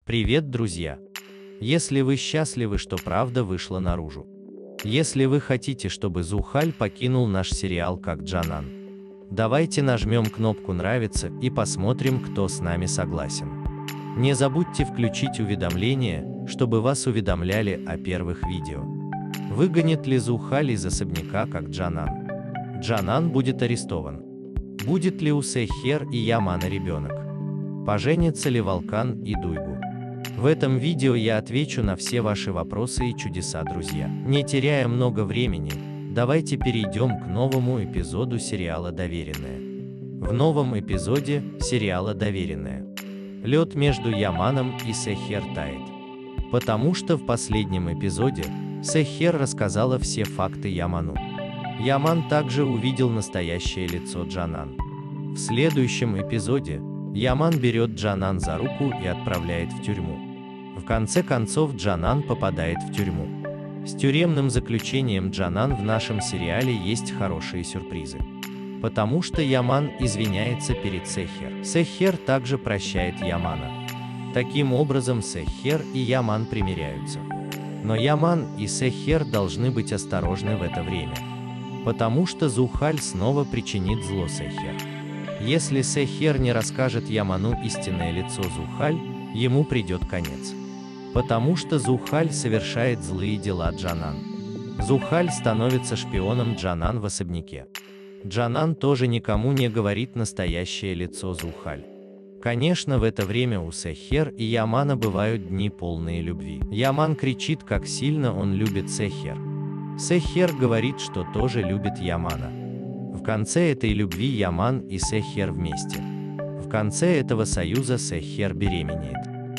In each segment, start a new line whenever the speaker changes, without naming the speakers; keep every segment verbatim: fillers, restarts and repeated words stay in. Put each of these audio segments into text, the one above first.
Привет, друзья! Если вы счастливы, что правда вышла наружу. Если вы хотите, чтобы Зухаль покинул наш сериал как Джанан. Давайте нажмем кнопку «Нравится» и посмотрим, кто с нами согласен. Не забудьте включить уведомления, чтобы вас уведомляли о первых видео. Выгонит ли Зухаль из особняка как Джанан? Джанан будет арестован. Будет ли у Сехер и Ямана ребенок? Поженятся ли Волкан и Дуйгу? В этом видео я отвечу на все ваши вопросы и чудеса, друзья. Не теряя много времени, давайте перейдем к новому эпизоду сериала «Доверенная». В новом эпизоде сериала «Доверенная» лед между Яманом и Сехер тает. Потому что в последнем эпизоде Сехер рассказала все факты Яману. Яман также увидел настоящее лицо Джанан. В следующем эпизоде Яман берет Джанан за руку и отправляет в тюрьму. В конце концов Джанан попадает в тюрьму. С тюремным заключением Джанан в нашем сериале есть хорошие сюрпризы. Потому что Яман извиняется перед Сехер. Сехер также прощает Ямана. Таким образом Сехер и Яман примиряются. Но Яман и Сехер должны быть осторожны в это время. Потому что Зухаль снова причинит зло Сехер. Если Сехер не расскажет Яману истинное лицо Зухаль, ему придет конец. Потому что Зухаль совершает злые дела Джанан. Зухаль становится шпионом Джанан в особняке. Джанан тоже никому не говорит настоящее лицо Зухаль. Конечно, в это время у Сехер и Ямана бывают дни полные любви. Яман кричит, как сильно он любит Сехер. Сехер говорит, что тоже любит Ямана. В конце этой любви Яман и Сехер вместе. В конце этого союза Сехер беременеет.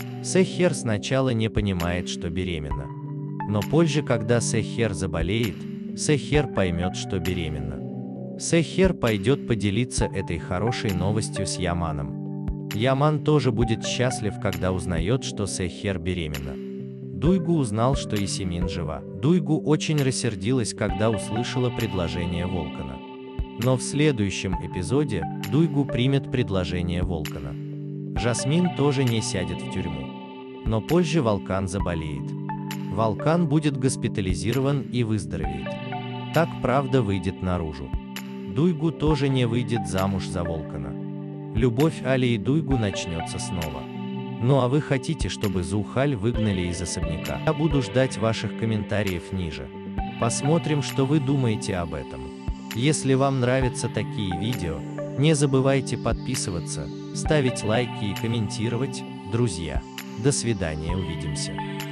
Сехер сначала не понимает, что беременна. Но позже, когда Сехер заболеет, Сехер поймет, что беременна. Сехер пойдет поделиться этой хорошей новостью с Яманом. Яман тоже будет счастлив, когда узнает, что Сехер беременна. Дуйгу узнал, что Исимин жива. Дуйгу очень рассердилась, когда услышала предложение Волкана. Но в следующем эпизоде Дуйгу примет предложение Волкана. Жасмин тоже не сядет в тюрьму. Но позже Волкан заболеет. Волкан будет госпитализирован и выздоровеет. Так правда выйдет наружу. Дуйгу тоже не выйдет замуж за Волкана. Любовь Али и Дуйгу начнется снова. Ну а вы хотите, чтобы Зухаль выгнали из особняка? Я буду ждать ваших комментариев ниже. Посмотрим, что вы думаете об этом. Если вам нравятся такие видео, не забывайте подписываться, ставить лайки и комментировать. Друзья, до свидания, увидимся.